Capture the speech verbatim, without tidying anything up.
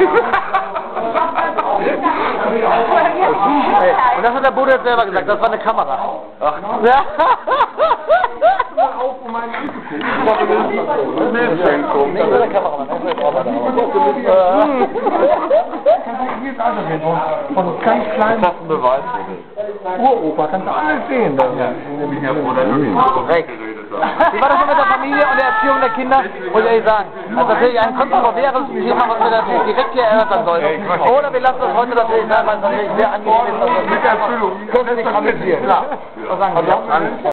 Und das hat der Bruder selber gesagt, das war eine Kamera. Ach. Ja. Auf, um einen anzugucken. Nee, das ist eine Kamera. Hier ist alles drin. Von ganz kleinen Beweis. Uropa, kannst du alles sehen. Ja. Korrekt. Wie war das so mit der Familie und der Erziehung der Kinder? Muss ich ehrlich sagen. Das ist natürlich ein kontroverses Thema, was wir natürlich direkt hier erörtern sollten. Oder wir lassen das heute natürlich sein, weil es natürlich sehr angenehm ist, dass wir das mit der Erfüllung kürzlich amüsieren. Klar. Was sagen Sie?